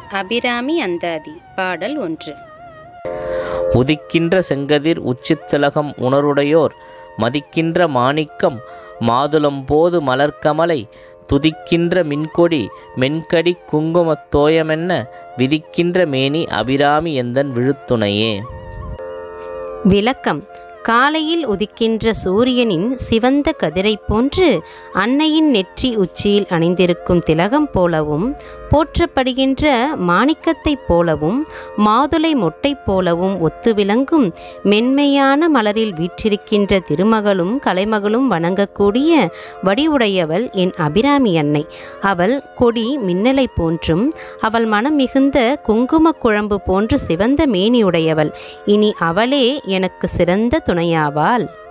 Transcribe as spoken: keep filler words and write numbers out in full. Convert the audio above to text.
அபிராமி அந்தாதி பாடல் ஒன்று. உதிக்கின்ற செங்கதிர் உச்சித்திலகம் உணருடையோர் மதிக்கின்ற மாணிக்கம் மாதுளம்போது மலர்கமலை துதிக்கின்ற மின்கொடி மென்கடி குங்குமத் தோயமென்ன விதிக்கின்ற மேனி அபிராமி எந்தன் விழுத்துணையே. விளக்கம். காலையில் உதிக்கின்ற சூரியனின் சிவந்த கதிரை போன்று அன்னையின் நெற்றி உச்சியில் அணிந்திருக்கும் திலகம் போலவும் போற்றப்படுகின்ற மாணிக்கத்தைப் போலவும் மாதுளை மொட்டை போலவும் ஒத்து விளங்கும் மென்மையான மலரில் வீற்றிருக்கின்ற திருமகளும் கலைமகளும் வணங்கக்கூடிய வடிவுடையவள் என் அபிராமி அன்னை. அவள் கொடி மின்னலை போன்றும் அவள் மனம் மிகுந்த குங்கும குழம்பு போன்று சிவந்த மேனியுடையவள். இனி அவளே எனக்கு சிறந்த துணையாவாள்.